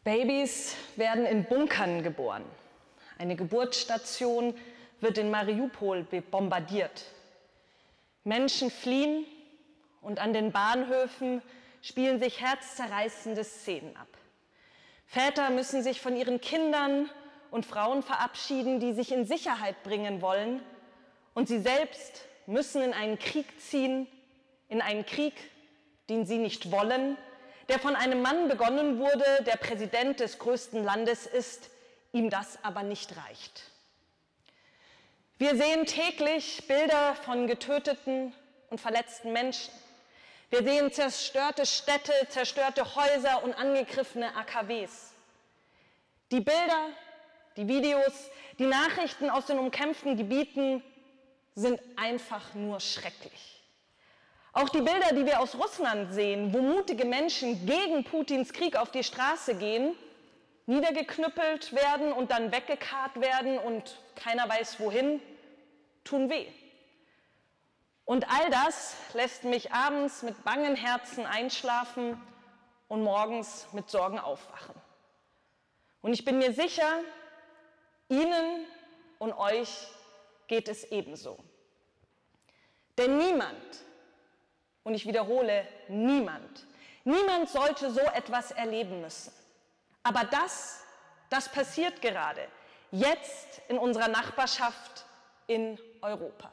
Babys werden in Bunkern geboren. Eine Geburtsstation wird in Mariupol bombardiert. Menschen fliehen und an den Bahnhöfen spielen sich herzzerreißende Szenen ab. Väter müssen sich von ihren Kindern und Frauen verabschieden, die sich in Sicherheit bringen wollen, und sie selbst müssen in einen Krieg ziehen, in einen Krieg, den sie nicht wollen, der von einem Mann begonnen wurde, der Präsident des größten Landes ist, ihm das aber nicht reicht. Wir sehen täglich Bilder von getöteten und verletzten Menschen. Wir sehen zerstörte Städte, zerstörte Häuser und angegriffene AKWs. Die Bilder, die Videos, die Nachrichten aus den umkämpften Gebieten sind einfach nur schrecklich. Auch die Bilder, die wir aus Russland sehen, wo mutige Menschen gegen Putins Krieg auf die Straße gehen, niedergeknüppelt werden und dann weggekarrt werden und keiner weiß wohin, tun weh. Und all das lässt mich abends mit bangen Herzen einschlafen und morgens mit Sorgen aufwachen. Und ich bin mir sicher, Ihnen und euch geht es ebenso. Denn niemand, und ich wiederhole, niemand sollte so etwas erleben müssen. Aber das passiert gerade, jetzt in unserer Nachbarschaft in Europa.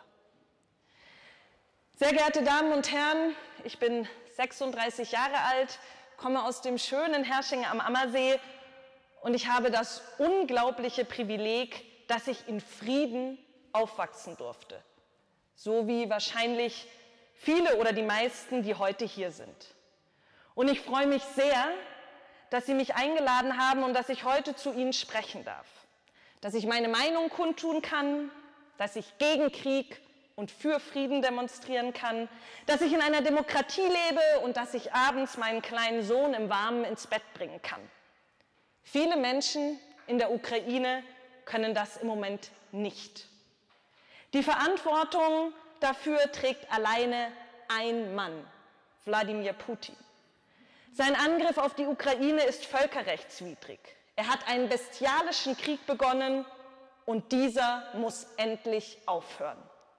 Sehr geehrte Damen und Herren, ich bin 36 Jahre alt, komme aus dem schönen Herrsching am Ammersee und ich habe das unglaubliche Privileg, dass ich in Frieden aufwachsen durfte. So wie wahrscheinlich viele oder die meisten, die heute hier sind. Und ich freue mich sehr, dass Sie mich eingeladen haben und dass ich heute zu Ihnen sprechen darf. Dass ich meine Meinung kundtun kann, dass ich gegen Krieg und für Frieden demonstrieren kann, dass ich in einer Demokratie lebe und dass ich abends meinen kleinen Sohn im Warmen ins Bett bringen kann. Viele Menschen in der Ukraine können das im Moment nicht. Die Verantwortung dafür trägt alleine ein Mann, Wladimir Putin. Sein Angriff auf die Ukraine ist völkerrechtswidrig. Er hat einen bestialischen Krieg begonnen und dieser muss endlich aufhören.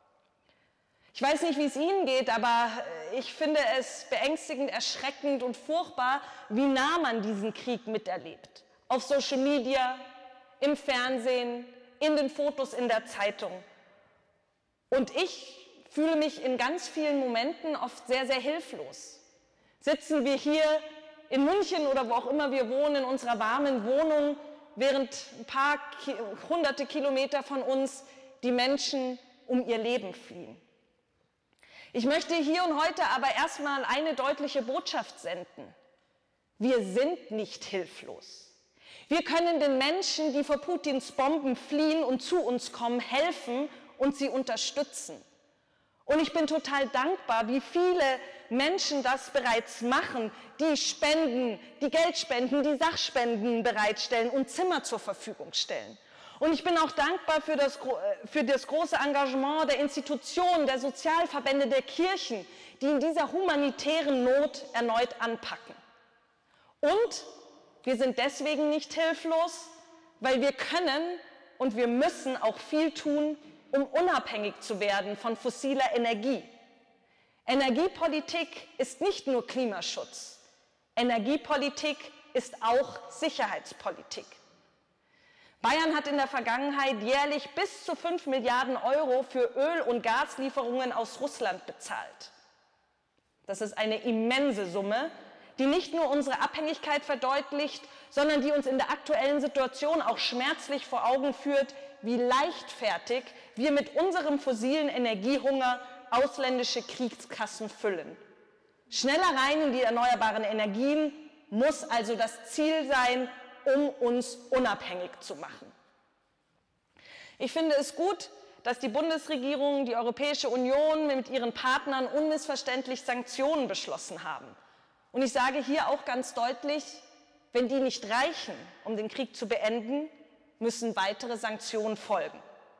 Ich weiß nicht, wie es Ihnen geht, aber ich finde es beängstigend, erschreckend und furchtbar, wie nah man diesen Krieg miterlebt. Auf Social Media, im Fernsehen, in den Fotos in der Zeitung. Und ich fühle mich in ganz vielen Momenten oft sehr, sehr hilflos. Sitzen wir hier in München oder wo auch immer wir wohnen, in unserer warmen Wohnung, während ein paar hunderte Kilometer von uns die Menschen um ihr Leben fliehen. Ich möchte hier und heute aber erstmal eine deutliche Botschaft senden. Wir sind nicht hilflos. Wir können den Menschen, die vor Putins Bomben fliehen und zu uns kommen, helfen und sie unterstützen. Und ich bin total dankbar, wie viele Menschen das bereits machen, die spenden, die Geld spenden, die Sachspenden bereitstellen und Zimmer zur Verfügung stellen. Und ich bin auch dankbar für das große Engagement der Institutionen, der Sozialverbände, der Kirchen, die in dieser humanitären Not erneut anpacken. Und wir sind deswegen nicht hilflos, weil wir können und wir müssen auch viel tun, um unabhängig zu werden von fossiler Energie. Energiepolitik ist nicht nur Klimaschutz. Energiepolitik ist auch Sicherheitspolitik. Bayern hat in der Vergangenheit jährlich bis zu 5 Milliarden Euro für Öl- und Gaslieferungen aus Russland bezahlt. Das ist eine immense Summe, die nicht nur unsere Abhängigkeit verdeutlicht, sondern die uns in der aktuellen Situation auch schmerzlich vor Augen führt, wie leichtfertig wir mit unserem fossilen Energiehunger ausländische Kriegskassen füllen. Schneller rein in die erneuerbaren Energien muss also das Ziel sein, um uns unabhängig zu machen. Ich finde es gut, dass die Bundesregierung, die Europäische Union mit ihren Partnern unmissverständlich Sanktionen beschlossen haben. Und ich sage hier auch ganz deutlich, wenn die nicht reichen, um den Krieg zu beenden, müssen weitere Sanktionen folgen.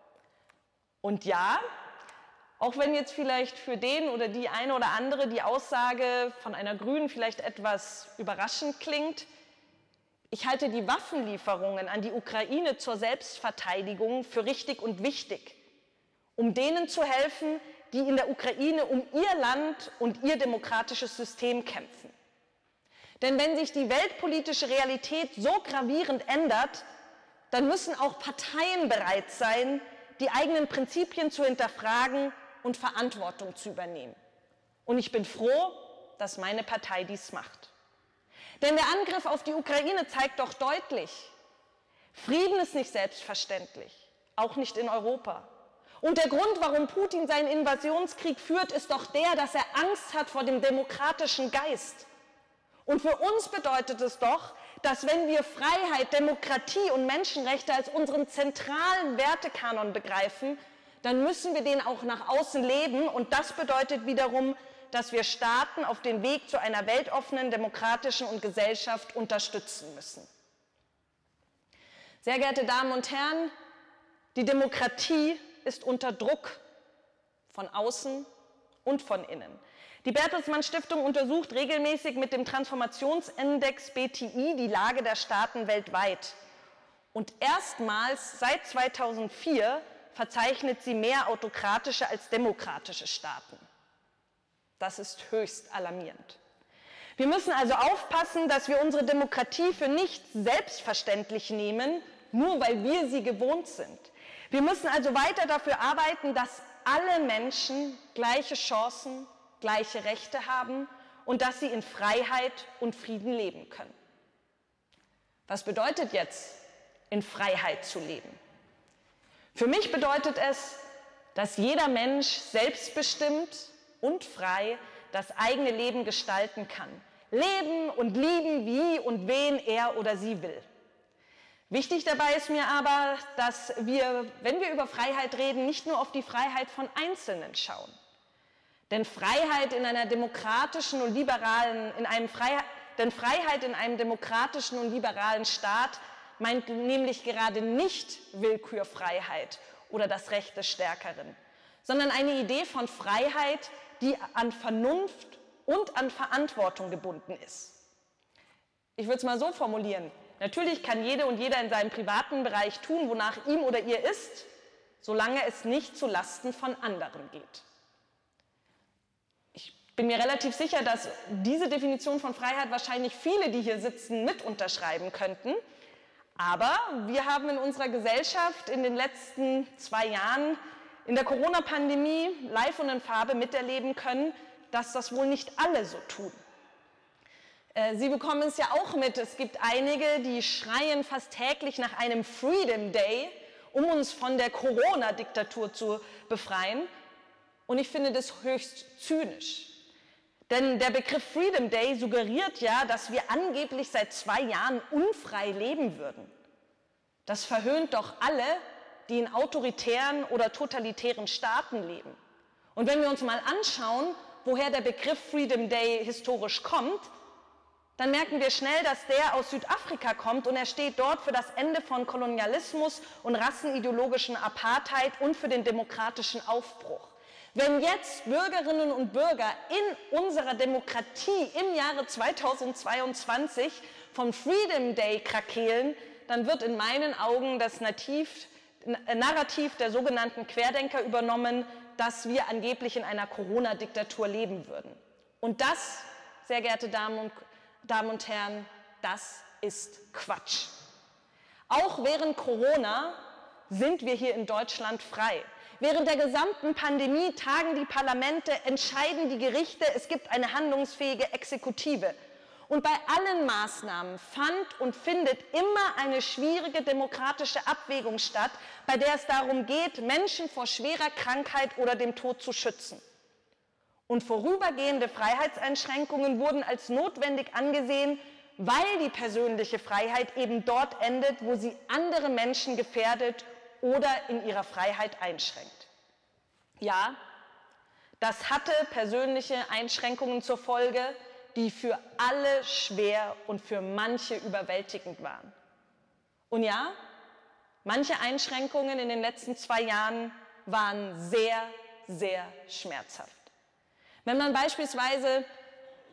Und ja, auch wenn jetzt vielleicht für den oder die eine oder andere die Aussage von einer Grünen vielleicht etwas überraschend klingt, Ich halte die Waffenlieferungen an die Ukraine zur Selbstverteidigung für richtig und wichtig, um denen zu helfen, die in der Ukraine um ihr Land und ihr demokratisches System kämpfen. Denn wenn sich die weltpolitische Realität so gravierend ändert, dann müssen auch Parteien bereit sein, die eigenen Prinzipien zu hinterfragen und Verantwortung zu übernehmen. Und ich bin froh, dass meine Partei dies macht. Denn der Angriff auf die Ukraine zeigt doch deutlich, Frieden ist nicht selbstverständlich, auch nicht in Europa. Und der Grund, warum Putin seinen Invasionskrieg führt, ist doch der, dass er Angst hat vor dem demokratischen Geist. Und für uns bedeutet es doch, dass wenn wir Freiheit, Demokratie und Menschenrechte als unseren zentralen Wertekanon begreifen, dann müssen wir den auch nach außen leben. Und das bedeutet wiederum, dass wir Staaten auf dem Weg zu einer weltoffenen, demokratischen und Gesellschaft unterstützen müssen. Sehr geehrte Damen und Herren, die Demokratie ist unter Druck von außen und von innen. Die Bertelsmann Stiftung untersucht regelmäßig mit dem Transformationsindex BTI die Lage der Staaten weltweit. Und erstmals seit 2004 verzeichnet sie mehr autokratische als demokratische Staaten. Das ist höchst alarmierend. Wir müssen also aufpassen, dass wir unsere Demokratie für nicht selbstverständlich nehmen, nur weil wir sie gewohnt sind. Wir müssen also weiter dafür arbeiten, dass alle Menschen gleiche Chancen, gleiche Rechte haben und dass sie in Freiheit und Frieden leben können. Was bedeutet jetzt, in Freiheit zu leben? Für mich bedeutet es, dass jeder Mensch selbstbestimmt und frei das eigene Leben gestalten kann. Leben und lieben, wie und wen er oder sie will. Wichtig dabei ist mir aber, dass wir, wenn wir über Freiheit reden, nicht nur auf die Freiheit von Einzelnen schauen. Denn Freiheit in einem demokratischen und liberalen Staat meint nämlich gerade nicht Willkürfreiheit oder das Recht des Stärkeren, sondern eine Idee von Freiheit, die an Vernunft und an Verantwortung gebunden ist. Ich würde es mal so formulieren. Natürlich kann jede und jeder in seinem privaten Bereich tun, wonach ihm oder ihr ist, solange es nicht zu Lasten von anderen geht. Ich bin mir relativ sicher, dass diese Definition von Freiheit wahrscheinlich viele, die hier sitzen, mit unterschreiben könnten. Aber wir haben in unserer Gesellschaft in den letzten 2 Jahren in der Corona-Pandemie live und in Farbe miterleben können, dass das wohl nicht alle so tun. Sie bekommen es ja auch mit, es gibt einige, die schreien fast täglich nach einem Freedom Day, um uns von der Corona-Diktatur zu befreien. Und ich finde das höchst zynisch. Denn der Begriff Freedom Day suggeriert ja, dass wir angeblich seit 2 Jahren unfrei leben würden. Das verhöhnt doch alle, die in autoritären oder totalitären Staaten leben. Und wenn wir uns mal anschauen, woher der Begriff Freedom Day historisch kommt, dann merken wir schnell, dass der aus Südafrika kommt und er steht dort für das Ende von Kolonialismus und rassenideologischen Apartheid und für den demokratischen Aufbruch. Wenn jetzt Bürgerinnen und Bürger in unserer Demokratie im Jahre 2022 vom Freedom Day krakeelen, dann wird in meinen Augen das Narrativ der sogenannten Querdenker übernommen, dass wir angeblich in einer Corona-Diktatur leben würden. Und das, sehr geehrte Damen und Herren, das ist Quatsch. Auch während Corona sind wir hier in Deutschland frei. Während der gesamten Pandemie tagen die Parlamente, entscheiden die Gerichte, es gibt eine handlungsfähige Exekutive. Und bei allen Maßnahmen fand und findet immer eine schwierige demokratische Abwägung statt, bei der es darum geht, Menschen vor schwerer Krankheit oder dem Tod zu schützen. Und vorübergehende Freiheitseinschränkungen wurden als notwendig angesehen, weil die persönliche Freiheit eben dort endet, wo sie andere Menschen gefährdet oder in ihrer Freiheit einschränkt. Ja, das hatte persönliche Einschränkungen zur Folge, die für alle schwer und für manche überwältigend waren. Und ja, manche Einschränkungen in den letzten 2 Jahren waren sehr, sehr schmerzhaft. Wenn man beispielsweise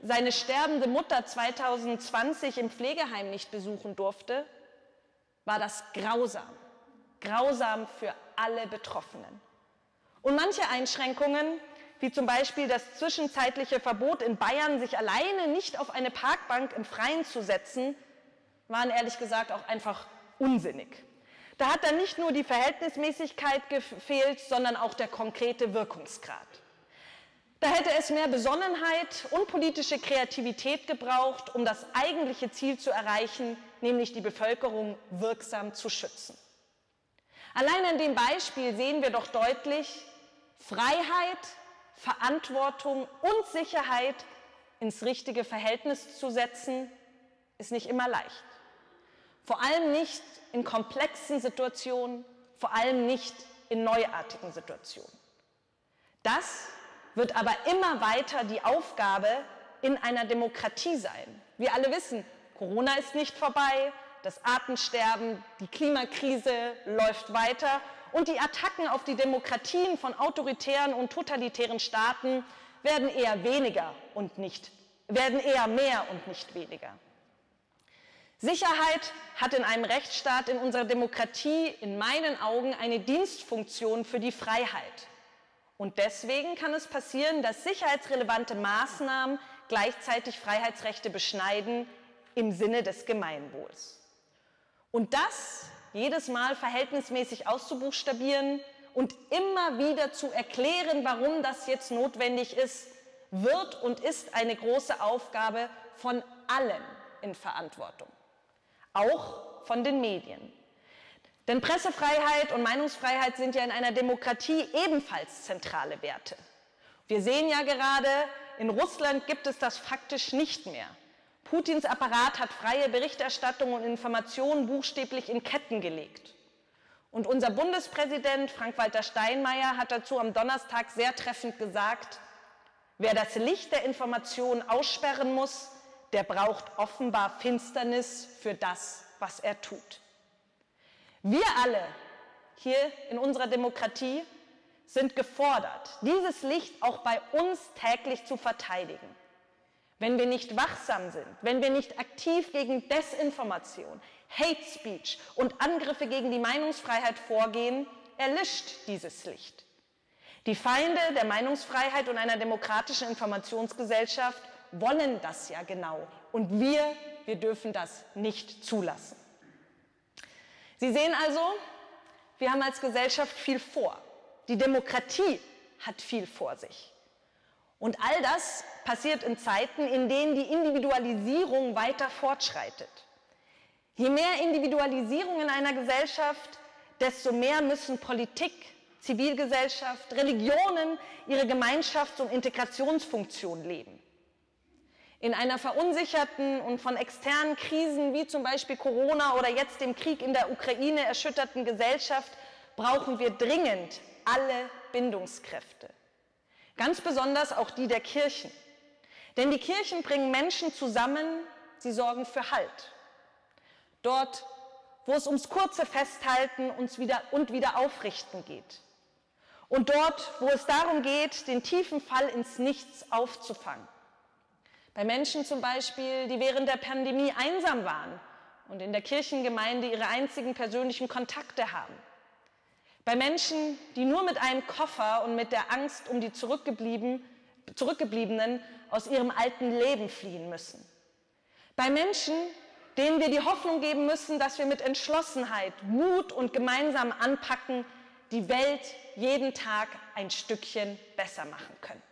seine sterbende Mutter 2020 im Pflegeheim nicht besuchen durfte, war das grausam. Grausam für alle Betroffenen. Und manche Einschränkungen, wie zum Beispiel das zwischenzeitliche Verbot in Bayern, sich alleine nicht auf eine Parkbank im Freien zu setzen, waren ehrlich gesagt auch einfach unsinnig. Da hat dann nicht nur die Verhältnismäßigkeit gefehlt, sondern auch der konkrete Wirkungsgrad. Da hätte es mehr Besonnenheit und politische Kreativität gebraucht, um das eigentliche Ziel zu erreichen, nämlich die Bevölkerung wirksam zu schützen. Allein an dem Beispiel sehen wir doch deutlich, Freiheit, Verantwortung und Sicherheit ins richtige Verhältnis zu setzen, ist nicht immer leicht. Vor allem nicht in komplexen Situationen, vor allem nicht in neuartigen Situationen. Das wird aber immer weiter die Aufgabe in einer Demokratie sein. Wir alle wissen, Corona ist nicht vorbei, das Artensterben, die Klimakrise läuft weiter und die Attacken auf die Demokratien von autoritären und totalitären Staaten werden eher mehr und nicht weniger. Sicherheit hat in einem Rechtsstaat, in unserer Demokratie, in meinen Augen eine Dienstfunktion für die Freiheit. Und deswegen kann es passieren, dass sicherheitsrelevante Maßnahmen gleichzeitig Freiheitsrechte beschneiden im Sinne des Gemeinwohls. Und das jedes Mal verhältnismäßig auszubuchstabieren und immer wieder zu erklären, warum das jetzt notwendig ist, wird und ist eine große Aufgabe von allen in Verantwortung, auch von den Medien. Denn Pressefreiheit und Meinungsfreiheit sind ja in einer Demokratie ebenfalls zentrale Werte. Wir sehen ja gerade, in Russland gibt es das faktisch nicht mehr. Putins Apparat hat freie Berichterstattung und Informationen buchstäblich in Ketten gelegt. Und unser Bundespräsident Frank-Walter Steinmeier hat dazu am Donnerstag sehr treffend gesagt, wer das Licht der Information aussperren muss, der braucht offenbar Finsternis für das, was er tut. Wir alle hier in unserer Demokratie sind gefordert, dieses Licht auch bei uns täglich zu verteidigen. Wenn wir nicht wachsam sind, wenn wir nicht aktiv gegen Desinformation, Hate Speech und Angriffe gegen die Meinungsfreiheit vorgehen, erlischt dieses Licht. Die Feinde der Meinungsfreiheit und einer demokratischen Informationsgesellschaft wollen das ja genau. Und wir dürfen das nicht zulassen. Sie sehen also, wir haben als Gesellschaft viel vor. Die Demokratie hat viel vor sich. Und all das passiert in Zeiten, in denen die Individualisierung weiter fortschreitet. Je mehr Individualisierung in einer Gesellschaft, desto mehr müssen Politik, Zivilgesellschaft, Religionen ihre Gemeinschafts- und Integrationsfunktion leben. In einer verunsicherten und von externen Krisen wie zum Beispiel Corona oder jetzt dem Krieg in der Ukraine erschütterten Gesellschaft brauchen wir dringend alle Bindungskräfte. Ganz besonders auch die der Kirchen. Denn die Kirchen bringen Menschen zusammen, sie sorgen für Halt. Dort, wo es ums kurze Festhalten und wieder Aufrichten geht. Und dort, wo es darum geht, den tiefen Fall ins Nichts aufzufangen. Bei Menschen zum Beispiel, die während der Pandemie einsam waren und in der Kirchengemeinde ihre einzigen persönlichen Kontakte haben. Bei Menschen, die nur mit einem Koffer und mit der Angst um die Zurückgebliebenen aus ihrem alten Leben fliehen müssen. Bei Menschen, denen wir die Hoffnung geben müssen, dass wir mit Entschlossenheit, Mut und gemeinsam anpacken, die Welt jeden Tag ein Stückchen besser machen können.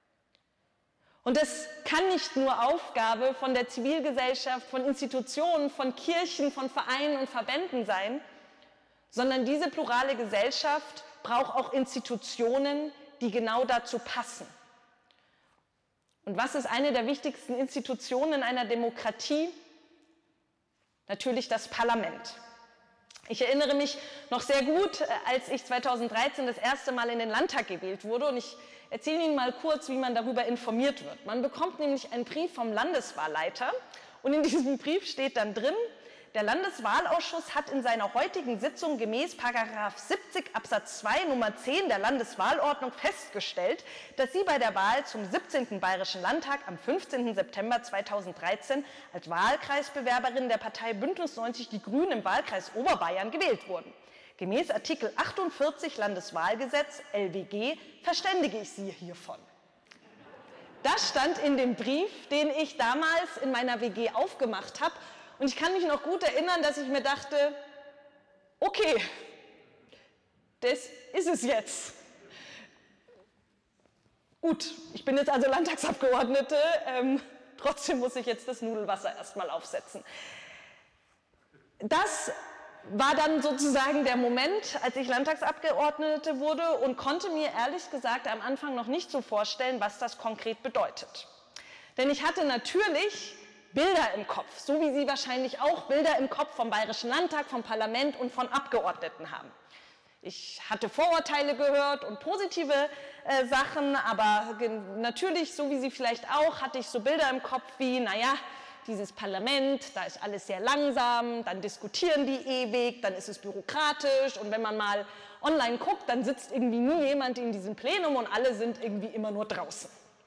Und es kann nicht nur Aufgabe von der Zivilgesellschaft, von Institutionen, von Kirchen, von Vereinen und Verbänden sein, sondern diese plurale Gesellschaft braucht auch Institutionen, die genau dazu passen. Und was ist eine der wichtigsten Institutionen in einer Demokratie? Natürlich das Parlament. Ich erinnere mich noch sehr gut, als ich 2013 das erste Mal in den Landtag gewählt wurde, und ich erzähle Ihnen mal kurz, wie man darüber informiert wird. Man bekommt nämlich einen Brief vom Landeswahlleiter und in diesem Brief steht dann drin, Der Landeswahlausschuss hat in seiner heutigen Sitzung gemäß § 70 Absatz 2 Nummer 10 der Landeswahlordnung festgestellt, dass Sie bei der Wahl zum 17. Bayerischen Landtag am 15. September 2013 als Wahlkreisbewerberin der Partei Bündnis 90 Die Grünen im Wahlkreis Oberbayern gewählt wurden. Gemäß Artikel 48 Landeswahlgesetz LWG verständige ich Sie hiervon. Das stand in dem Brief, den ich damals in meiner WG aufgemacht habe. Und ich kann mich noch gut erinnern, dass ich mir dachte, okay, das ist es jetzt. Gut, ich bin jetzt also Landtagsabgeordnete, trotzdem muss ich jetzt das Nudelwasser erstmal aufsetzen. Das war dann sozusagen der Moment, als ich Landtagsabgeordnete wurde und konnte mir ehrlich gesagt am Anfang noch nicht so vorstellen, was das konkret bedeutet. Denn ich hatte natürlich Bilder im Kopf, so wie Sie wahrscheinlich auch Bilder im Kopf vom Bayerischen Landtag, vom Parlament und von Abgeordneten haben. Ich hatte Vorurteile gehört und positive Sachen, aber natürlich, so wie Sie vielleicht auch, hatte ich so Bilder im Kopf wie, naja, dieses Parlament, da ist alles sehr langsam, dann diskutieren die ewig, dann ist es bürokratisch und wenn man mal online guckt, dann sitzt irgendwie nie jemand in diesem Plenum und alle sind irgendwie immer nur draußen.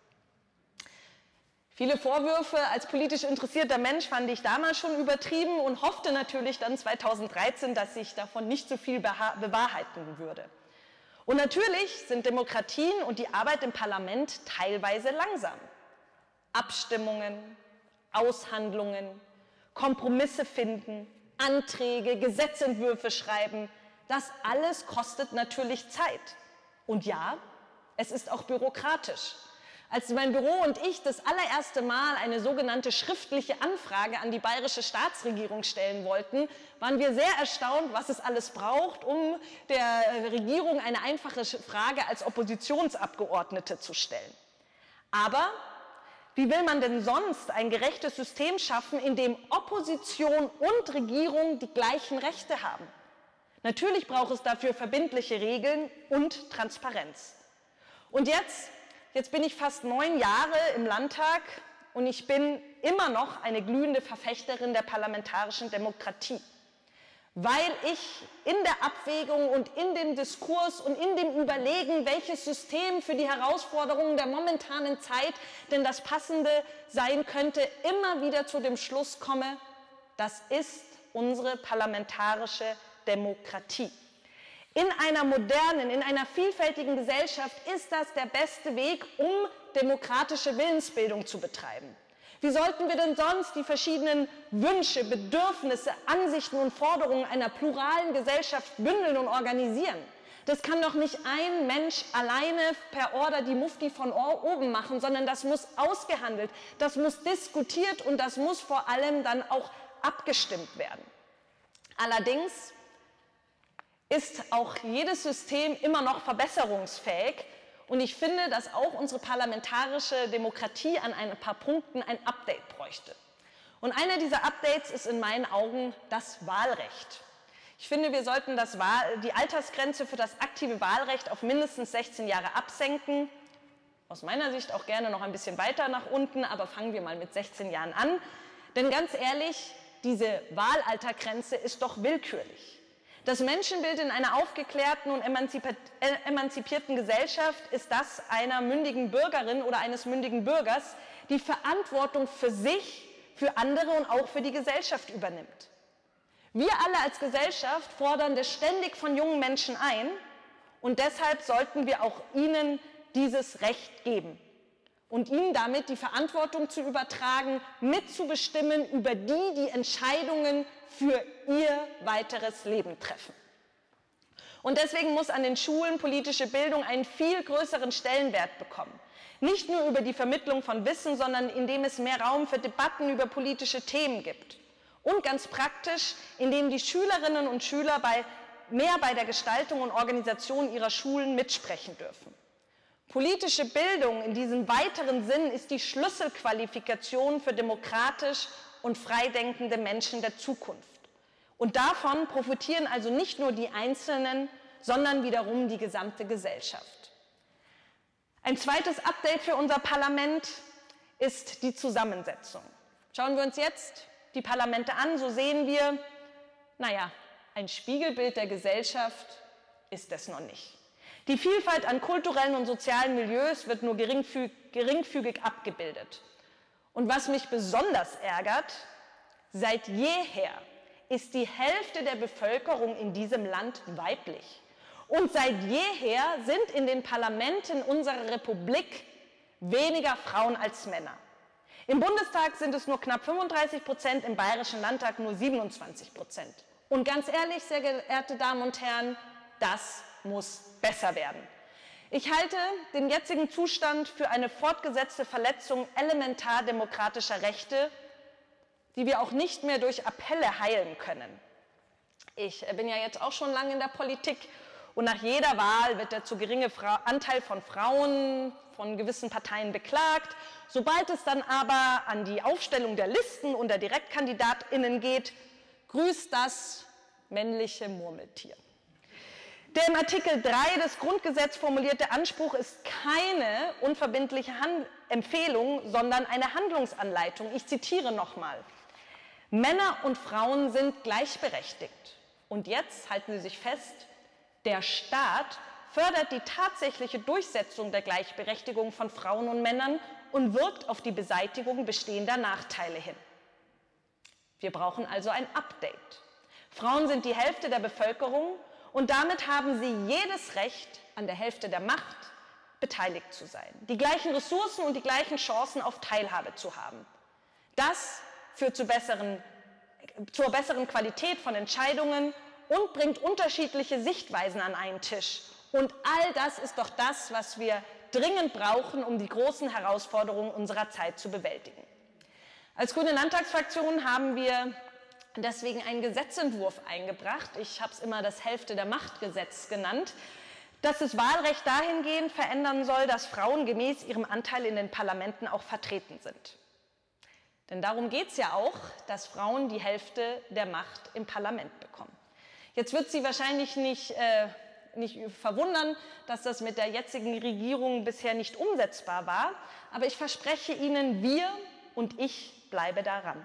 Viele Vorwürfe als politisch interessierter Mensch fand ich damals schon übertrieben und hoffte natürlich dann 2013, dass sich davon nicht so viel bewahrheiten würde. Und natürlich sind Demokratien und die Arbeit im Parlament teilweise langsam. Abstimmungen, Aushandlungen, Kompromisse finden, Anträge, Gesetzentwürfe schreiben, das alles kostet natürlich Zeit. Und ja, es ist auch bürokratisch. Als mein Büro und ich das allererste Mal eine sogenannte schriftliche Anfrage an die bayerische Staatsregierung stellen wollten, waren wir sehr erstaunt, was es alles braucht, um der Regierung eine einfache Frage als Oppositionsabgeordnete zu stellen. Aber wie will man denn sonst ein gerechtes System schaffen, in dem Opposition und Regierung die gleichen Rechte haben? Natürlich braucht es dafür verbindliche Regeln und Transparenz. Und Jetzt bin ich fast 9 Jahre im Landtag und ich bin immer noch eine glühende Verfechterin der parlamentarischen Demokratie, weil ich in der Abwägung und in dem Diskurs und in dem Überlegen, welches System für die Herausforderungen der momentanen Zeit denn das passende sein könnte, immer wieder zu dem Schluss komme, das ist unsere parlamentarische Demokratie. In einer modernen, in einer vielfältigen Gesellschaft ist das der beste Weg, um demokratische Willensbildung zu betreiben. Wie sollten wir denn sonst die verschiedenen Wünsche, Bedürfnisse, Ansichten und Forderungen einer pluralen Gesellschaft bündeln und organisieren? Das kann doch nicht ein Mensch alleine per Order die Mufti von oben machen, sondern das muss ausgehandelt, das muss diskutiert und das muss vor allem dann auch abgestimmt werden. Allerdings ist auch jedes System immer noch verbesserungsfähig und ich finde, dass auch unsere parlamentarische Demokratie an ein paar Punkten ein Update bräuchte. Und einer dieser Updates ist in meinen Augen das Wahlrecht. Ich finde, wir sollten die Altersgrenze für das aktive Wahlrecht auf mindestens 16 Jahre absenken. Aus meiner Sicht auch gerne noch ein bisschen weiter nach unten, aber fangen wir mal mit 16 Jahren an. Denn ganz ehrlich, diese Wahlaltergrenze ist doch willkürlich. Das Menschenbild in einer aufgeklärten und emanzipierten Gesellschaft ist das einer mündigen Bürgerin oder eines mündigen Bürgers, die Verantwortung für sich, für andere und auch für die Gesellschaft übernimmt. Wir alle als Gesellschaft fordern das ständig von jungen Menschen ein und deshalb sollten wir auch ihnen dieses Recht geben und ihnen damit die Verantwortung zu übertragen, mitzubestimmen über die Entscheidungen für ihr weiteres Leben treffen. Und deswegen muss an den Schulen politische Bildung einen viel größeren Stellenwert bekommen. Nicht nur über die Vermittlung von Wissen, sondern indem es mehr Raum für Debatten über politische Themen gibt. Und ganz praktisch, indem die Schülerinnen und Schüler mehr bei der Gestaltung und Organisation ihrer Schulen mitsprechen dürfen. Politische Bildung in diesem weiteren Sinn ist die Schlüsselqualifikation für demokratisch und freidenkende Menschen der Zukunft. Und davon profitieren also nicht nur die Einzelnen, sondern wiederum die gesamte Gesellschaft. Ein zweites Update für unser Parlament ist die Zusammensetzung. Schauen wir uns jetzt die Parlamente an, so sehen wir, naja, ein Spiegelbild der Gesellschaft ist es noch nicht. Die Vielfalt an kulturellen und sozialen Milieus wird nur geringfügig abgebildet. Und was mich besonders ärgert, seit jeher ist die Hälfte der Bevölkerung in diesem Land weiblich. Und seit jeher sind in den Parlamenten unserer Republik weniger Frauen als Männer. Im Bundestag sind es nur knapp 35%, im Bayerischen Landtag nur 27%. Und ganz ehrlich, sehr geehrte Damen und Herren, das muss besser werden. Ich halte den jetzigen Zustand für eine fortgesetzte Verletzung elementar demokratischer Rechte, die wir auch nicht mehr durch Appelle heilen können. Ich bin ja jetzt auch schon lange in der Politik und nach jeder Wahl wird der zu geringe Anteil von Frauen von gewissen Parteien beklagt. Sobald es dann aber an die Aufstellung der Listen und der DirektkandidatInnen geht, grüßt das männliche Murmeltier. Der im Artikel 3 des Grundgesetzes formulierte Anspruch ist keine unverbindliche Empfehlung, sondern eine Handlungsanleitung. Ich zitiere nochmal. Männer und Frauen sind gleichberechtigt. Und jetzt halten Sie sich fest, der Staat fördert die tatsächliche Durchsetzung der Gleichberechtigung von Frauen und Männern und wirkt auf die Beseitigung bestehender Nachteile hin. Wir brauchen also ein Update. Frauen sind die Hälfte der Bevölkerung und damit haben sie jedes Recht, an der Hälfte der Macht beteiligt zu sein, die gleichen Ressourcen und die gleichen Chancen auf Teilhabe zu haben. Das führt zur besseren Qualität von Entscheidungen und bringt unterschiedliche Sichtweisen an einen Tisch. Und all das ist doch das, was wir dringend brauchen, um die großen Herausforderungen unserer Zeit zu bewältigen. Als Grüne Landtagsfraktion haben wir deswegen einen Gesetzentwurf eingebracht. Ich habe es immer das Hälfte-der-Macht-Gesetz genannt, das das Wahlrecht dahingehend verändern soll, dass Frauen gemäß ihrem Anteil in den Parlamenten auch vertreten sind. Denn darum geht es ja auch, dass Frauen die Hälfte der Macht im Parlament bekommen. Jetzt wird Sie wahrscheinlich nicht verwundern, dass das mit der jetzigen Regierung bisher nicht umsetzbar war. Aber ich verspreche Ihnen, wir und ich bleibe dran.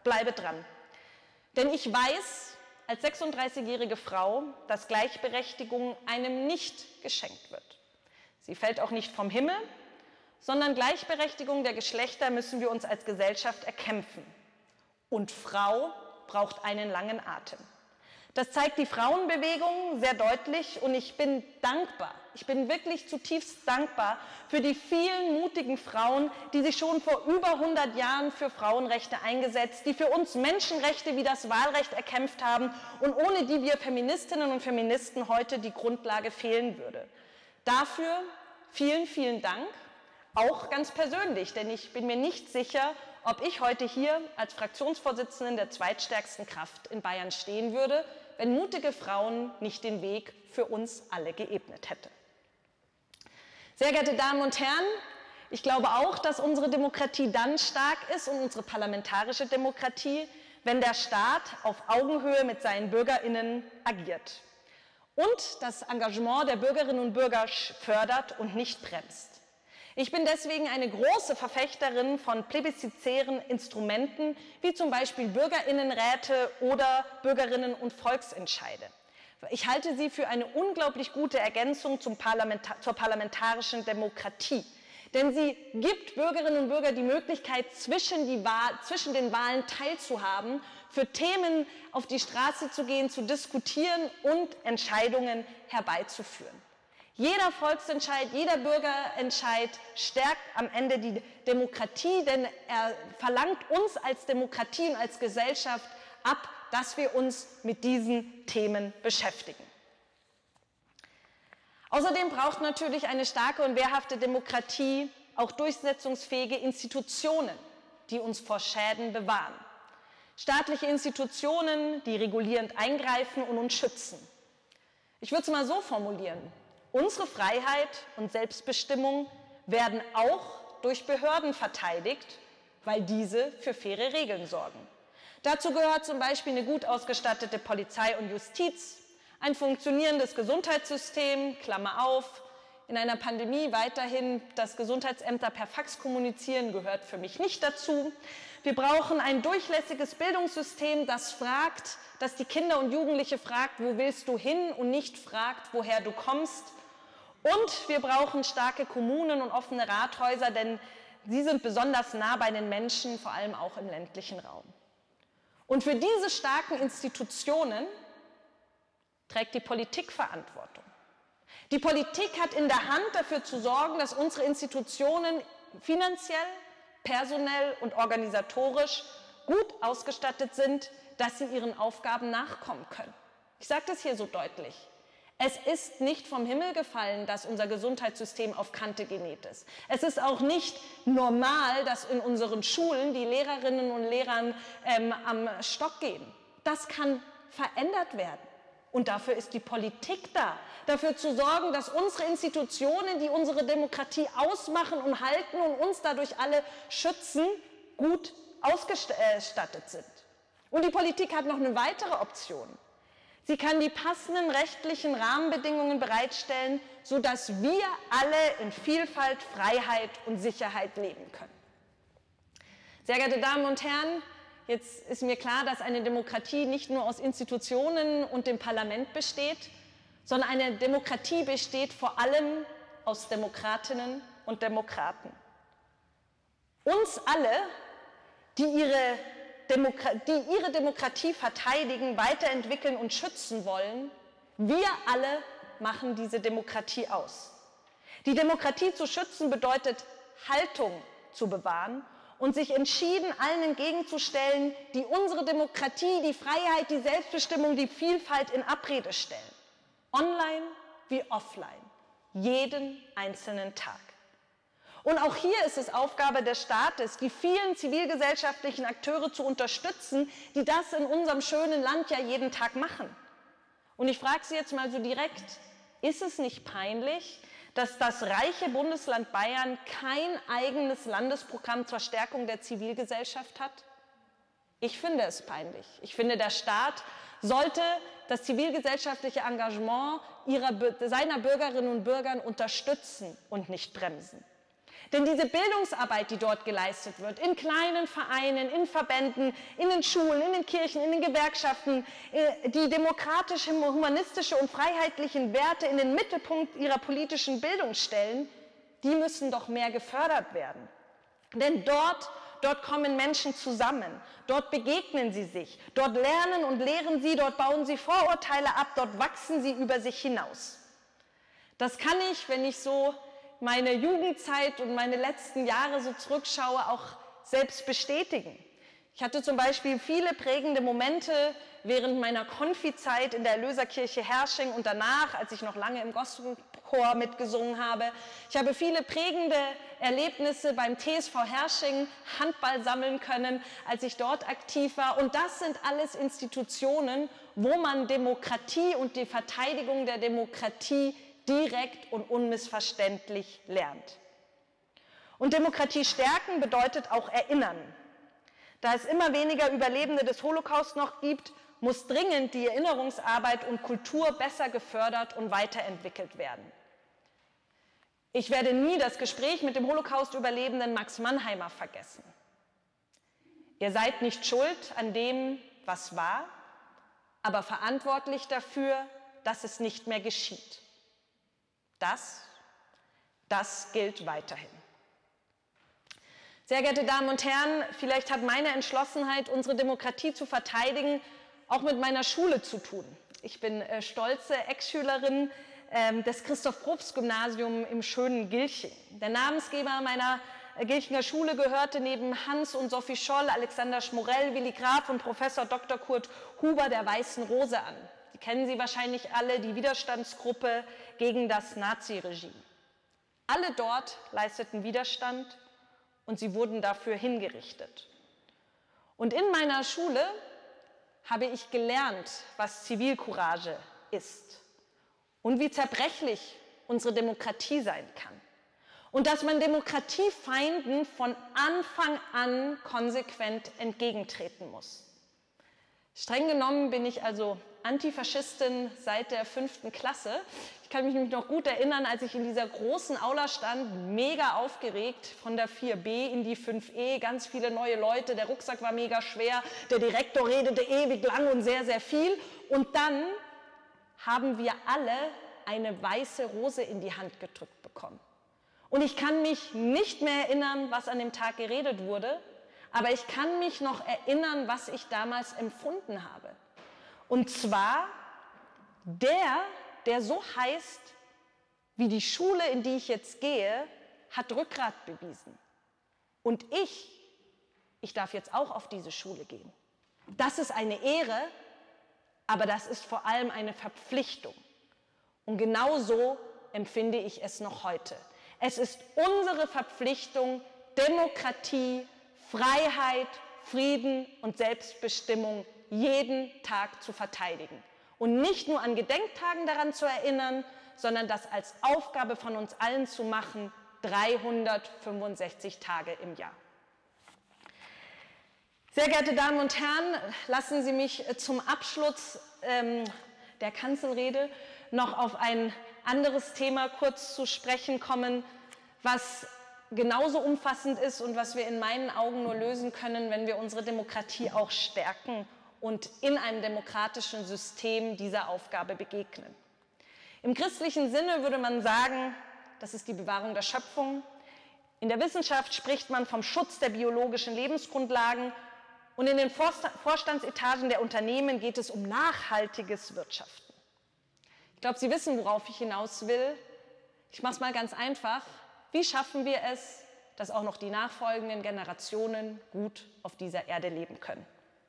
Denn ich weiß als 36-jährige Frau, dass Gleichberechtigung einem nicht geschenkt wird. Sie fällt auch nicht vom Himmel, sondern Gleichberechtigung der Geschlechter müssen wir uns als Gesellschaft erkämpfen. Und Frau braucht einen langen Atem. Das zeigt die Frauenbewegung sehr deutlich und ich bin dankbar, ich bin wirklich zutiefst dankbar für die vielen mutigen Frauen, die sich schon vor über 100 Jahren für Frauenrechte eingesetzt, die für uns Menschenrechte wie das Wahlrecht erkämpft haben und ohne die wir Feministinnen und Feministen heute die Grundlage fehlen würde. Dafür vielen, vielen Dank, auch ganz persönlich, denn ich bin mir nicht sicher, ob ich heute hier als Fraktionsvorsitzende der zweitstärksten Kraft in Bayern stehen würde, wenn mutige Frauen nicht den Weg für uns alle geebnet hätten. Sehr geehrte Damen und Herren, ich glaube auch, dass unsere Demokratie dann stark ist und unsere parlamentarische Demokratie, wenn der Staat auf Augenhöhe mit seinen BürgerInnen agiert und das Engagement der Bürgerinnen und Bürger fördert und nicht bremst. Ich bin deswegen eine große Verfechterin von plebiszitären Instrumenten, wie zum Beispiel Bürgerinnenräte oder Bürgerinnen- und Volksentscheide. Ich halte sie für eine unglaublich gute Ergänzung zur parlamentarischen Demokratie. Denn sie gibt Bürgerinnen und Bürgern die Möglichkeit, zwischen den Wahlen teilzuhaben, für Themen auf die Straße zu gehen, zu diskutieren und Entscheidungen herbeizuführen. Jeder Volksentscheid, jeder Bürgerentscheid stärkt am Ende die Demokratie, denn er verlangt uns als Demokratie und als Gesellschaft ab, dass wir uns mit diesen Themen beschäftigen. Außerdem braucht natürlich eine starke und wehrhafte Demokratie auch durchsetzungsfähige Institutionen, die uns vor Schäden bewahren. Staatliche Institutionen, die regulierend eingreifen und uns schützen. Ich würde es mal so formulieren. Unsere Freiheit und Selbstbestimmung werden auch durch Behörden verteidigt, weil diese für faire Regeln sorgen. Dazu gehört zum Beispiel eine gut ausgestattete Polizei und Justiz, ein funktionierendes Gesundheitssystem, Klammer auf, in einer Pandemie weiterhin, dass Gesundheitsämter per Fax kommunizieren, gehört für mich nicht dazu. Wir brauchen ein durchlässiges Bildungssystem, das die Kinder und Jugendliche fragt, wo willst du hin, und nicht fragt, woher du kommst. Und wir brauchen starke Kommunen und offene Rathäuser, denn sie sind besonders nah bei den Menschen, vor allem auch im ländlichen Raum. Und für diese starken Institutionen trägt die Politik Verantwortung. Die Politik hat in der Hand, dafür zu sorgen, dass unsere Institutionen finanziell, personell und organisatorisch gut ausgestattet sind, dass sie ihren Aufgaben nachkommen können. Ich sage das hier so deutlich. Es ist nicht vom Himmel gefallen, dass unser Gesundheitssystem auf Kante genäht ist. Es ist auch nicht normal, dass in unseren Schulen die Lehrerinnen und Lehrer am Stock gehen. Das kann verändert werden. Und dafür ist die Politik da, dafür zu sorgen, dass unsere Institutionen, die unsere Demokratie ausmachen und halten und uns dadurch alle schützen, gut ausgestattet sind. Und die Politik hat noch eine weitere Option. Sie kann die passenden rechtlichen Rahmenbedingungen bereitstellen, sodass wir alle in Vielfalt, Freiheit und Sicherheit leben können. Sehr geehrte Damen und Herren, jetzt ist mir klar, dass eine Demokratie nicht nur aus Institutionen und dem Parlament besteht, sondern eine Demokratie besteht vor allem aus Demokratinnen und Demokraten. Uns alle, die ihre Demokratie verteidigen, weiterentwickeln und schützen wollen, wir alle machen diese Demokratie aus. Die Demokratie zu schützen bedeutet, Haltung zu bewahren und sich entschieden allen entgegenzustellen, die unsere Demokratie, die Freiheit, die Selbstbestimmung, die Vielfalt in Abrede stellen. Online wie offline, jeden einzelnen Tag. Und auch hier ist es Aufgabe des Staates, die vielen zivilgesellschaftlichen Akteure zu unterstützen, die das in unserem schönen Land ja jeden Tag machen. Und ich frage Sie jetzt mal so direkt, ist es nicht peinlich, dass das reiche Bundesland Bayern kein eigenes Landesprogramm zur Stärkung der Zivilgesellschaft hat? Ich finde es peinlich. Ich finde, der Staat sollte das zivilgesellschaftliche Engagement seiner Bürgerinnen und Bürger unterstützen und nicht bremsen. Denn diese Bildungsarbeit, die dort geleistet wird, in kleinen Vereinen, in Verbänden, in den Schulen, in den Kirchen, in den Gewerkschaften, die demokratischen, humanistische und freiheitlichen Werte in den Mittelpunkt ihrer politischen Bildung stellen, die müssen doch mehr gefördert werden. Denn dort kommen Menschen zusammen, dort begegnen sie sich, dort lernen und lehren sie, dort bauen sie Vorurteile ab, dort wachsen sie über sich hinaus. Das kann ich, wenn ich so meine Jugendzeit und meine letzten Jahre so zurückschaue, auch selbst bestätigen. Ich hatte zum Beispiel viele prägende Momente während meiner Konfizeit in der Erlöserkirche Herrsching und danach, als ich noch lange im Gospelchor mitgesungen habe. Ich habe viele prägende Erlebnisse beim TSV Herrsching Handball sammeln können, als ich dort aktiv war. Und das sind alles Institutionen, wo man Demokratie und die Verteidigung der Demokratie direkt und unmissverständlich lernt. Und Demokratie stärken bedeutet auch erinnern. Da es immer weniger Überlebende des Holocaust noch gibt, muss dringend die Erinnerungsarbeit und Kultur besser gefördert und weiterentwickelt werden. Ich werde nie das Gespräch mit dem Holocaust-Überlebenden Max Mannheimer vergessen. Ihr seid nicht schuld an dem, was war, aber verantwortlich dafür, dass es nicht mehr geschieht. Das gilt weiterhin. Sehr geehrte Damen und Herren, vielleicht hat meine Entschlossenheit, unsere Demokratie zu verteidigen, auch mit meiner Schule zu tun. Ich bin stolze Ex-Schülerin des Christoph-Probst-Gymnasiums im schönen Gilching. Der Namensgeber meiner Gilchinger Schule gehörte neben Hans und Sophie Scholl, Alexander Schmorell, Willi Graf und Professor Dr. Kurt Huber der Weißen Rose an. Die kennen Sie wahrscheinlich alle, die Widerstandsgruppe gegen das Naziregime. Alle dort leisteten Widerstand und sie wurden dafür hingerichtet. Und in meiner Schule habe ich gelernt, was Zivilcourage ist und wie zerbrechlich unsere Demokratie sein kann. Und dass man Demokratiefeinden von Anfang an konsequent entgegentreten muss. Streng genommen bin ich also Antifaschistin seit der 5. Klasse. Ich kann mich noch gut erinnern, als ich in dieser großen Aula stand, mega aufgeregt, von der 4b in die 5e, ganz viele neue Leute, der Rucksack war mega schwer, der Direktor redete ewig lang und sehr, sehr viel. Und dann haben wir alle eine weiße Rose in die Hand gedrückt bekommen. Und ich kann mich nicht mehr erinnern, was an dem Tag geredet wurde, aber ich kann mich noch erinnern, was ich damals empfunden habe. Und zwar, der so heißt, wie die Schule, in die ich jetzt gehe, hat Rückgrat bewiesen. Und ich darf jetzt auch auf diese Schule gehen. Das ist eine Ehre, aber das ist vor allem eine Verpflichtung. Und genauso empfinde ich es noch heute. Es ist unsere Verpflichtung, Demokratie, Freiheit, Frieden und Selbstbestimmung jeden Tag zu verteidigen. Und nicht nur an Gedenktagen daran zu erinnern, sondern das als Aufgabe von uns allen zu machen, 365 Tage im Jahr. Sehr geehrte Damen und Herren, lassen Sie mich zum Abschluss der Kanzelrede noch auf ein anderes Thema kurz zu sprechen kommen, was genauso umfassend ist und was wir in meinen Augen nur lösen können, wenn wir unsere Demokratie auch stärken und in einem demokratischen System dieser Aufgabe begegnen. Im christlichen Sinne würde man sagen, das ist die Bewahrung der Schöpfung. In der Wissenschaft spricht man vom Schutz der biologischen Lebensgrundlagen und in den Vorstandsetagen der Unternehmen geht es um nachhaltiges Wirtschaften. Ich glaube, Sie wissen, worauf ich hinaus will. Ich mache es mal ganz einfach. Wie schaffen wir es, dass auch noch die nachfolgenden Generationen gut auf dieser Erde leben können?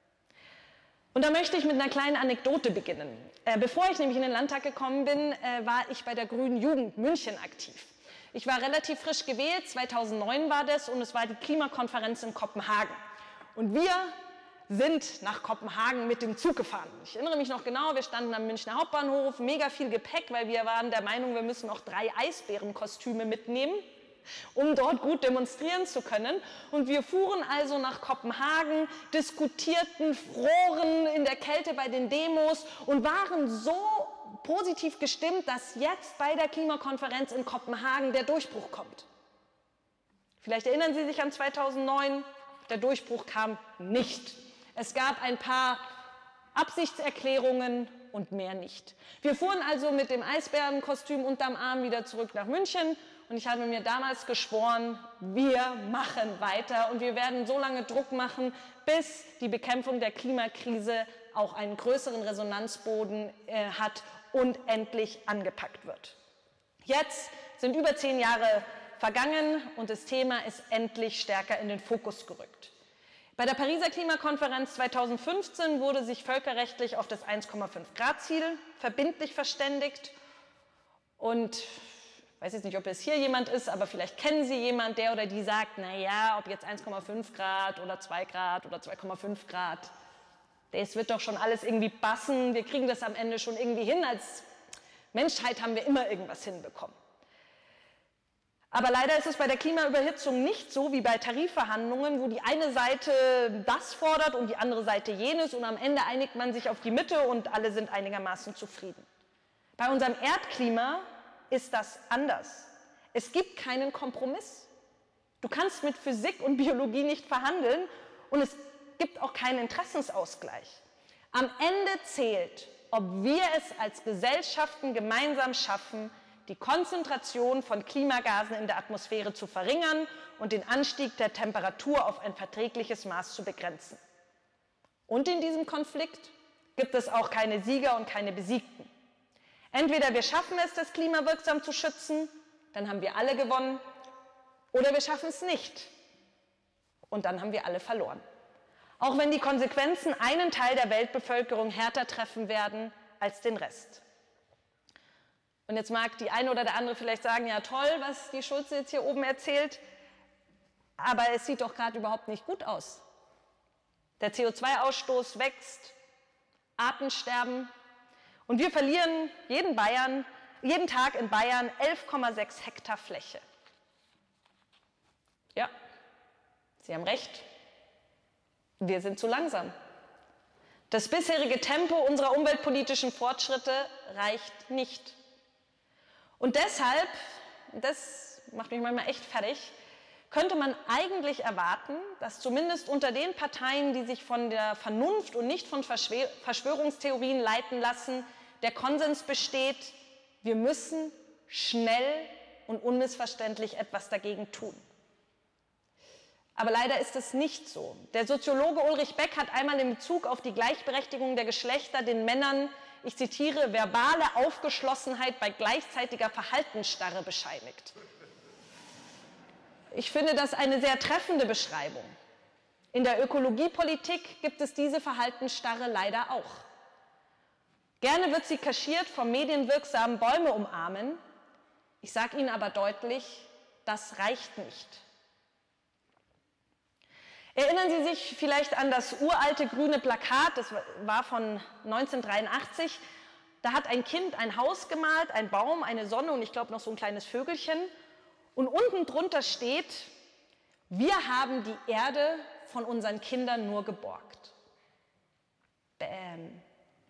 Und da möchte ich mit einer kleinen Anekdote beginnen. Bevor ich nämlich in den Landtag gekommen bin, war ich bei der Grünen Jugend München aktiv. Ich war relativ frisch gewählt, 2009 war das, und es war die Klimakonferenz in Kopenhagen. Und wir sind nach Kopenhagen mit dem Zug gefahren. Ich erinnere mich noch genau, wir standen am Münchner Hauptbahnhof, mega viel Gepäck, weil wir waren der Meinung, wir müssen auch 3 Eisbärenkostüme mitnehmen, um dort gut demonstrieren zu können. Und wir fuhren also nach Kopenhagen, diskutierten, froren in der Kälte bei den Demos und waren so positiv gestimmt, dass jetzt bei der Klimakonferenz in Kopenhagen der Durchbruch kommt. Vielleicht erinnern Sie sich an 2009, der Durchbruch kam nicht. Es gab ein paar Absichtserklärungen und mehr nicht. Wir fuhren also mit dem Eisbärenkostüm unterm Arm wieder zurück nach München und ich habe mir damals geschworen, wir machen weiter und wir werden so lange Druck machen, bis die Bekämpfung der Klimakrise auch einen größeren Resonanzboden hat und endlich angepackt wird. Jetzt sind über 10 Jahre vergangen und das Thema ist endlich stärker in den Fokus gerückt. Bei der Pariser Klimakonferenz 2015 wurde sich völkerrechtlich auf das 1,5-Grad-Ziel verbindlich verständigt. Und ich weiß jetzt nicht, ob es hier jemand ist, aber vielleicht kennen Sie jemanden, der oder die sagt, naja, ob jetzt 1,5 Grad oder 2 Grad oder 2,5 Grad, das wird doch schon alles irgendwie passen, wir kriegen das am Ende schon irgendwie hin. Als Menschheit haben wir immer irgendwas hinbekommen. Aber leider ist es bei der Klimaüberhitzung nicht so wie bei Tarifverhandlungen, wo die eine Seite das fordert und die andere Seite jenes und am Ende einigt man sich auf die Mitte und alle sind einigermaßen zufrieden. Bei unserem Erdklima ist das anders. Es gibt keinen Kompromiss. Du kannst mit Physik und Biologie nicht verhandeln und es gibt auch keinen Interessensausgleich. Am Ende zählt, ob wir es als Gesellschaften gemeinsam schaffen, die Konzentration von Klimagasen in der Atmosphäre zu verringern und den Anstieg der Temperatur auf ein verträgliches Maß zu begrenzen. Und in diesem Konflikt gibt es auch keine Sieger und keine Besiegten. Entweder wir schaffen es, das Klima wirksam zu schützen, dann haben wir alle gewonnen, oder wir schaffen es nicht und dann haben wir alle verloren. Auch wenn die Konsequenzen einen Teil der Weltbevölkerung härter treffen werden als den Rest. Und jetzt mag die eine oder der andere vielleicht sagen, ja toll, was die Schulze jetzt hier oben erzählt, aber es sieht doch gerade überhaupt nicht gut aus. Der CO2-Ausstoß wächst, Artensterben und wir verlieren jeden Tag in Bayern 11,6 Hektar Fläche. Ja, Sie haben recht, wir sind zu langsam. Das bisherige Tempo unserer umweltpolitischen Fortschritte reicht nicht. Und deshalb, das macht mich manchmal echt fertig, könnte man eigentlich erwarten, dass zumindest unter den Parteien, die sich von der Vernunft und nicht von Verschwörungstheorien leiten lassen, der Konsens besteht, wir müssen schnell und unmissverständlich etwas dagegen tun. Aber leider ist es nicht so. Der Soziologe Ulrich Beck hat einmal in Bezug auf die Gleichberechtigung der Geschlechter den Männern, ich zitiere, verbale Aufgeschlossenheit bei gleichzeitiger Verhaltensstarre bescheinigt. Ich finde das eine sehr treffende Beschreibung. In der Ökologiepolitik gibt es diese Verhaltensstarre leider auch. Gerne wird sie kaschiert vom medienwirksamen Bäume umarmen. Ich sage Ihnen aber deutlich, das reicht nicht. Erinnern Sie sich vielleicht an das uralte grüne Plakat, das war von 1983. Da hat ein Kind ein Haus gemalt, ein Baum, eine Sonne und ich glaube noch so ein kleines Vögelchen. Und unten drunter steht, wir haben die Erde von unseren Kindern nur geborgt. Bäm.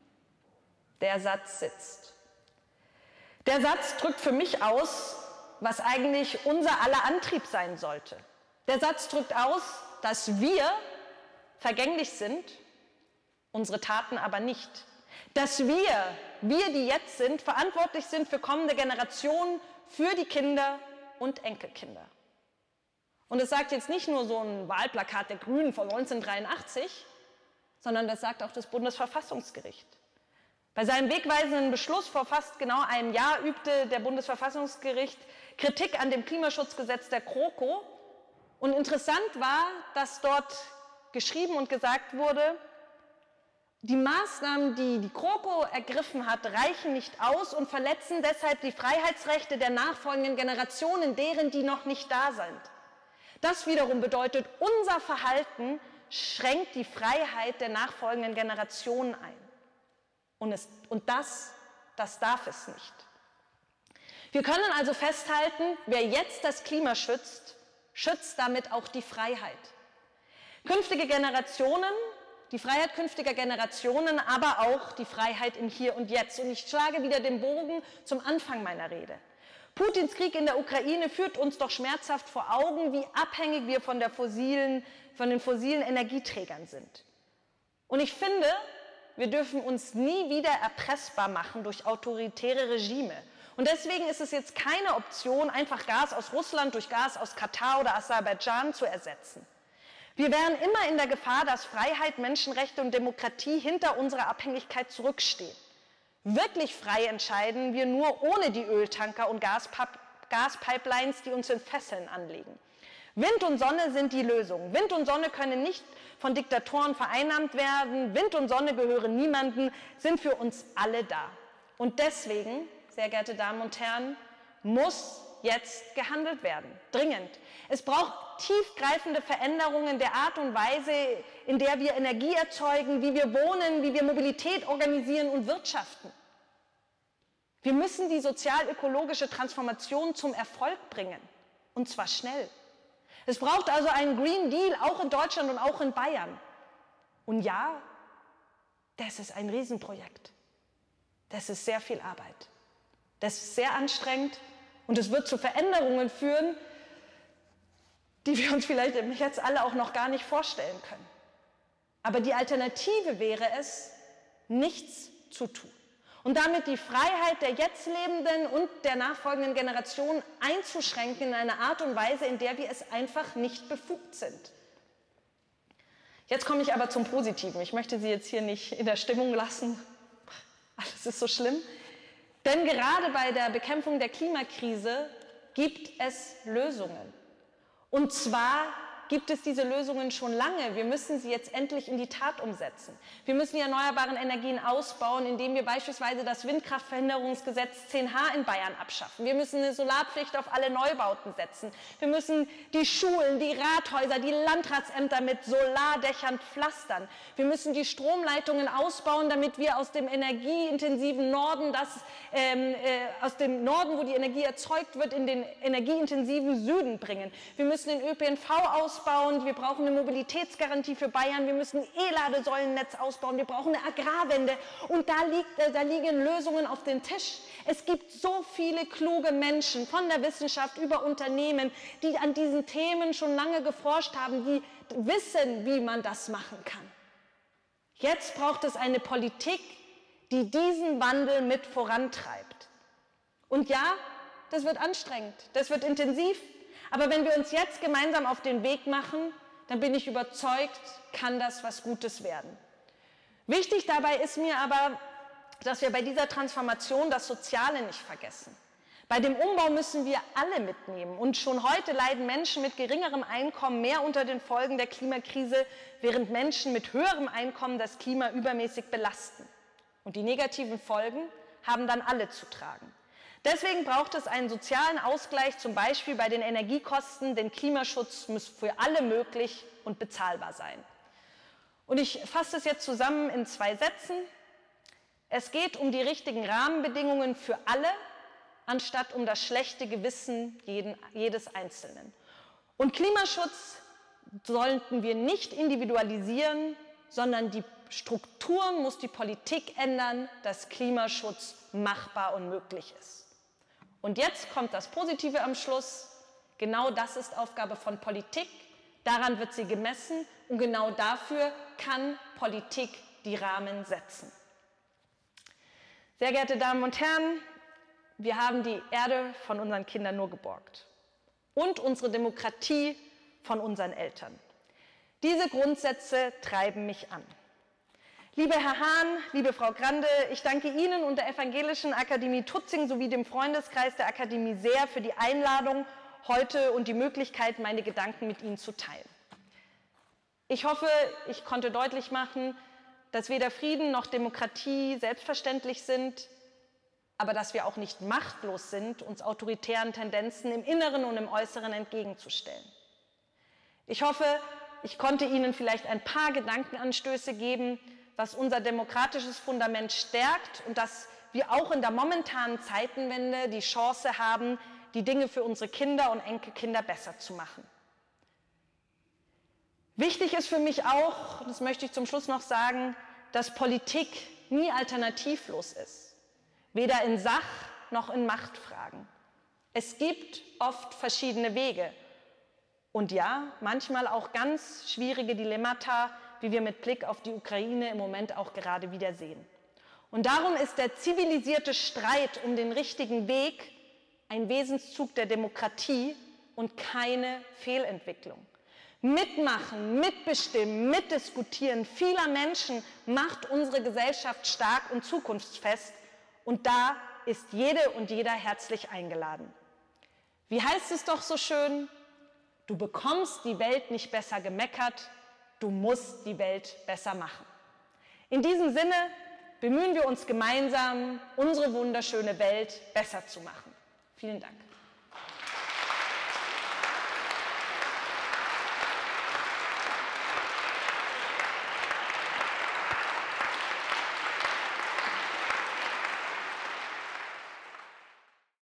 Der Satz sitzt. Der Satz drückt für mich aus, was eigentlich unser aller Antrieb sein sollte. Der Satz drückt aus, dass wir vergänglich sind, unsere Taten aber nicht. Dass wir, die jetzt sind, verantwortlich sind für kommende Generationen, für die Kinder und Enkelkinder. Und es sagt jetzt nicht nur so ein Wahlplakat der Grünen von 1983, sondern das sagt auch das Bundesverfassungsgericht. Bei seinem wegweisenden Beschluss vor fast genau einem Jahr übte der Bundesverfassungsgericht Kritik an dem Klimaschutzgesetz der GroKo. Und interessant war, dass dort geschrieben und gesagt wurde, die Maßnahmen, die die GroKo ergriffen hat, reichen nicht aus und verletzen deshalb die Freiheitsrechte der nachfolgenden Generationen, deren die noch nicht da sind. Das wiederum bedeutet, unser Verhalten schränkt die Freiheit der nachfolgenden Generationen ein. Und das darf es nicht. Wir können also festhalten, wer jetzt das Klima schützt, schützt damit auch die Freiheit. Künftige Generationen, die Freiheit künftiger Generationen, aber auch die Freiheit im Hier und Jetzt. Und ich schlage wieder den Bogen zum Anfang meiner Rede. Putins Krieg in der Ukraine führt uns doch schmerzhaft vor Augen, wie abhängig wir von den fossilen Energieträgern sind. Und ich finde, wir dürfen uns nie wieder erpressbar machen durch autoritäre Regime. Und deswegen ist es jetzt keine Option, einfach Gas aus Russland durch Gas aus Katar oder Aserbaidschan zu ersetzen. Wir wären immer in der Gefahr, dass Freiheit, Menschenrechte und Demokratie hinter unserer Abhängigkeit zurückstehen. Wirklich frei entscheiden wir nur ohne die Öltanker und Gaspipelines, die uns in Fesseln anlegen. Wind und Sonne sind die Lösung. Wind und Sonne können nicht von Diktatoren vereinnahmt werden. Wind und Sonne gehören niemandem, sind für uns alle da. Und deswegen, sehr geehrte Damen und Herren, muss jetzt gehandelt werden. Dringend. Es braucht tiefgreifende Veränderungen der Art und Weise, in der wir Energie erzeugen, wie wir wohnen, wie wir Mobilität organisieren und wirtschaften. Wir müssen die sozial-ökologische Transformation zum Erfolg bringen. Und zwar schnell. Es braucht also einen Green Deal, auch in Deutschland und auch in Bayern. Und ja, das ist ein Riesenprojekt. Das ist sehr viel Arbeit. Das ist sehr anstrengend und es wird zu Veränderungen führen, die wir uns vielleicht jetzt alle auch noch gar nicht vorstellen können. Aber die Alternative wäre es, nichts zu tun. Und damit die Freiheit der jetzt Lebenden und der nachfolgenden Generationen einzuschränken in einer Art und Weise, in der wir es einfach nicht befugt sind. Jetzt komme ich aber zum Positiven. Ich möchte Sie jetzt hier nicht in der Stimmung lassen, alles ist so schlimm. Denn gerade bei der Bekämpfung der Klimakrise gibt es Lösungen. Und zwar gibt es diese Lösungen schon lange. Wir müssen sie jetzt endlich in die Tat umsetzen. Wir müssen die erneuerbaren Energien ausbauen, indem wir beispielsweise das Windkraftverhinderungsgesetz 10H in Bayern abschaffen. Wir müssen eine Solarpflicht auf alle Neubauten setzen. Wir müssen die Schulen, die Rathäuser, die Landratsämter mit Solardächern pflastern. Wir müssen die Stromleitungen ausbauen, damit wir aus dem energieintensiven Norden, aus dem Norden, wo die Energie erzeugt wird, in den energieintensiven Süden bringen. Wir müssen den ÖPNV ausbauen, ausbauen, wir brauchen eine Mobilitätsgarantie für Bayern, wir müssen ein E-Ladesäulennetz ausbauen, wir brauchen eine Agrarwende und da liegen Lösungen auf dem Tisch. Es gibt so viele kluge Menschen von der Wissenschaft über Unternehmen, die an diesen Themen schon lange geforscht haben, die wissen, wie man das machen kann. Jetzt braucht es eine Politik, die diesen Wandel mit vorantreibt. Und ja, das wird anstrengend, das wird intensiv, aber wenn wir uns jetzt gemeinsam auf den Weg machen, dann bin ich überzeugt, kann das was Gutes werden. Wichtig dabei ist mir aber, dass wir bei dieser Transformation das Soziale nicht vergessen. Bei dem Umbau müssen wir alle mitnehmen und schon heute leiden Menschen mit geringerem Einkommen mehr unter den Folgen der Klimakrise, während Menschen mit höherem Einkommen das Klima übermäßig belasten. Und die negativen Folgen haben dann alle zu tragen. Deswegen braucht es einen sozialen Ausgleich, zum Beispiel bei den Energiekosten, denn Klimaschutz muss für alle möglich und bezahlbar sein. Und ich fasse es jetzt zusammen in 2 Sätzen. Es geht um die richtigen Rahmenbedingungen für alle, anstatt um das schlechte Gewissen jedes Einzelnen. Und Klimaschutz sollten wir nicht individualisieren, sondern die Strukturen muss die Politik ändern, dass Klimaschutz machbar und möglich ist. Und jetzt kommt das Positive am Schluss. Genau das ist Aufgabe von Politik. Daran wird sie gemessen und genau dafür kann Politik die Rahmen setzen. Sehr geehrte Damen und Herren, wir haben die Erde von unseren Kindern nur geborgt und unsere Demokratie von unseren Eltern. Diese Grundsätze treiben mich an. Lieber Herr Hahn, liebe Frau Grande, ich danke Ihnen und der Evangelischen Akademie Tutzing sowie dem Freundeskreis der Akademie sehr für die Einladung heute und die Möglichkeit, meine Gedanken mit Ihnen zu teilen. Ich hoffe, ich konnte deutlich machen, dass weder Frieden noch Demokratie selbstverständlich sind, aber dass wir auch nicht machtlos sind, uns autoritären Tendenzen im Inneren und im Äußeren entgegenzustellen. Ich hoffe, ich konnte Ihnen vielleicht ein paar Gedankenanstöße geben, was unser demokratisches Fundament stärkt und dass wir auch in der momentanen Zeitenwende die Chance haben, die Dinge für unsere Kinder und Enkelkinder besser zu machen. Wichtig ist für mich auch, das möchte ich zum Schluss noch sagen, dass Politik nie alternativlos ist, weder in Sach- noch in Machtfragen. Es gibt oft verschiedene Wege und ja, manchmal auch ganz schwierige Dilemmata, wie wir mit Blick auf die Ukraine im Moment auch gerade wieder sehen. Und darum ist der zivilisierte Streit um den richtigen Weg ein Wesenszug der Demokratie und keine Fehlentwicklung. Mitmachen, mitbestimmen, mitdiskutieren vieler Menschen macht unsere Gesellschaft stark und zukunftsfest. Und da ist jede und jeder herzlich eingeladen. Wie heißt es doch so schön? Du bekommst die Welt nicht besser gemeckert, du musst die Welt besser machen. In diesem Sinne bemühen wir uns gemeinsam, unsere wunderschöne Welt besser zu machen. Vielen Dank.